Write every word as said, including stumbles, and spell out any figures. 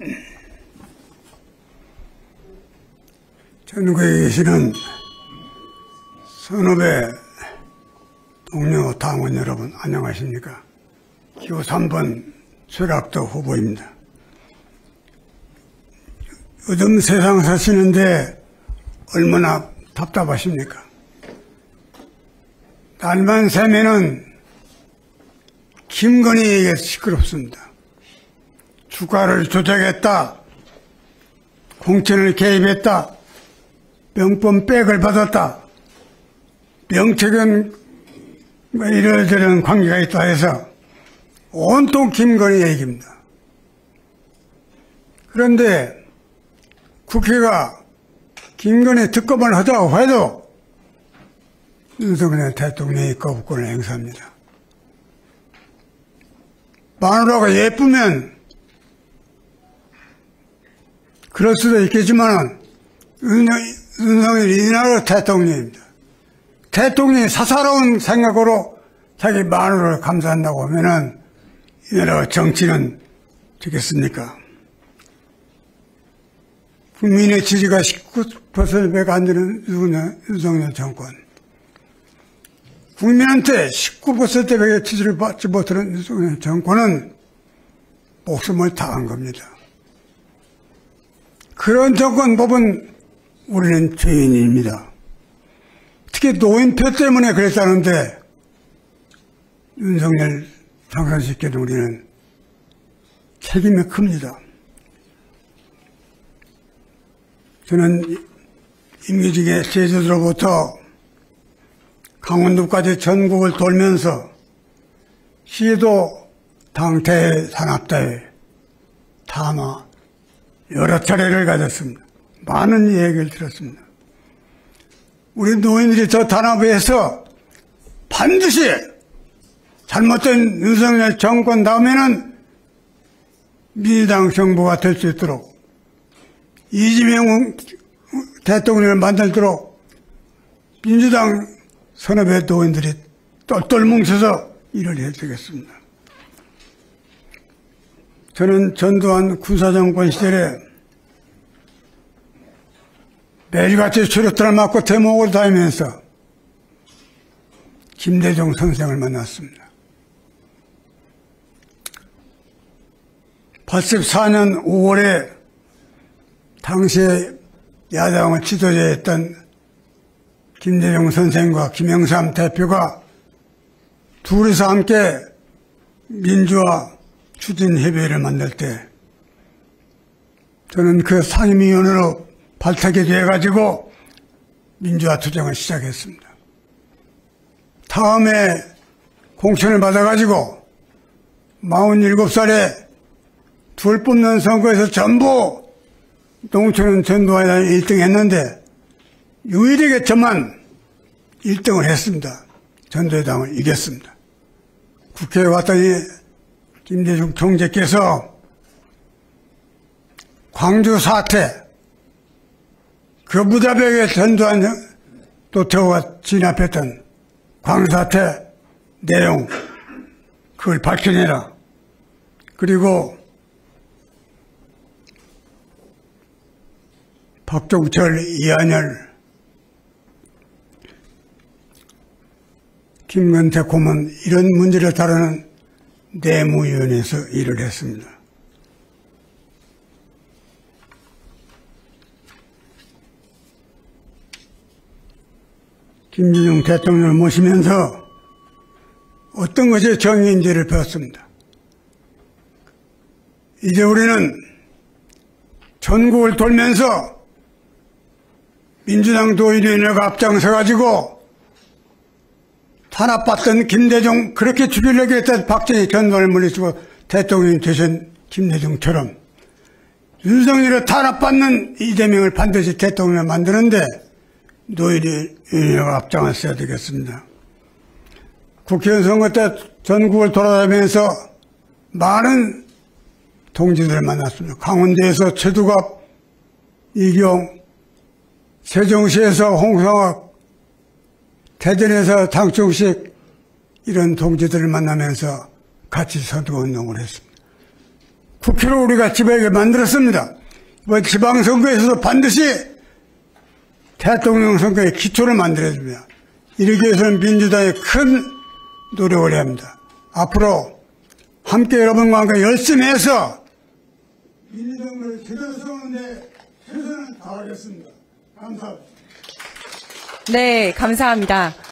전국에 계시는 선후배 동료 당원 여러분 안녕하십니까? 기호 삼 번 최락도 후보입니다. 요즘 세상 사시는데 얼마나 답답하십니까? 날만 새면은 김건희에게 시끄럽습니다. 주가를 조작했다, 공천을 개입했다, 명품 백을 받았다, 명태균 뭐 이러저런 관계가 있다 해서 온통 김건희 얘기입니다. 그런데 국회가 김건희 특검을 하자고 해도 윤석열 대통령이 거부권을 행사합니다. 마누라가 예쁘면 그럴 수도 있겠지만 윤석열이 이 나라 대통령입니다. 대통령이 사사로운 생각으로 자기 마누라를 감사한다고 하면은 이 나라 정치는 되겠습니까? 국민의 지지가 십구 퍼센트밖에 안 되는 윤석열 정권, 국민한테 십구 퍼센트밖에 지지를 받지 못하는 윤석열 정권은 목숨을 다한 겁니다. 그런 정권 법은 우리는 죄인입니다. 특히 노인표 때문에 그랬다는데 윤석열 당선시키는 우리는 책임이 큽니다. 저는 임기직에 제주도로부터 강원도까지 전국을 돌면서 시도 당대회, 산업대회, 담화 여러 차례를 가졌습니다. 많은 얘기를 들었습니다. 우리 노인들이 저 단합회에서 반드시 잘못된 윤석열 정권 다음에는 민주당 정부가 될 수 있도록, 이재명 대통령을 만들도록 민주당 선후배 노인들이 똘똘 뭉쳐서 일을 해주겠습니다. 저는 전두환 군사정권 시절에 매일같이 수류탄을 맞고 대목을 다니면서 김대중 선생을 만났습니다. 팔십사 년 오월에 당시에 야당을 지도자였던 김대중 선생과 김영삼 대표가 둘이서 함께 민주화 추진협의회를 만들 때 저는 그 상임위원으로 발탁이 돼가지고 민주화 투쟁을 시작했습니다. 다음에 공천을 받아가지고 마흔일곱 살에 둘 뽑는 선거에서 전부 농촌은 전두환이 일 등 했는데 유일하게 저만 일 등을 했습니다. 전두환당을 이겼습니다. 국회에 왔더니 김대중 총재께서 광주 사태, 그 무자백에 전두환 노태우가 진압했던 광주 사태 내용, 그걸 밝혀내라. 그리고 박종철, 이한열, 김건태 고문 이런 문제를 다루는 내무위원회에서 일을 했습니다. 김대중 대통령을 모시면서 어떤 것이 정의인지를 배웠습니다. 이제 우리는 전국을 돌면서 민주당 도의위원회가 앞장서가지고 탄압받던 김대중, 그렇게 죽이려고 했던 박정희 전두환을 물리치고 대통령이 되신 김대중처럼 윤석열을 탄압받는 이재명을 반드시 대통령을 만드는데 노인위원회가 앞장서야 되겠습니다. 국회의원 선거 때 전국을 돌아다니면서 많은 동지들을 만났습니다. 강원도에서 최두갑, 이경, 세종시에서 홍성학, 대전에서 당충식, 이런 동지들을 만나면서 같이 선거운동을 했습니다. 국회로 우리가 지배하게 만들었습니다. 이번 지방선거에서도 반드시 대통령 선거의 기초를 만들어야 됩니다. 이러기 위해서는 민주당이 큰 노력을 해야 합니다. 앞으로 함께 여러분과 함께 열심히 해서 민주정부를 제대로 세우는데 최선을 다하겠습니다. 감사합니다. 네, 감사합니다.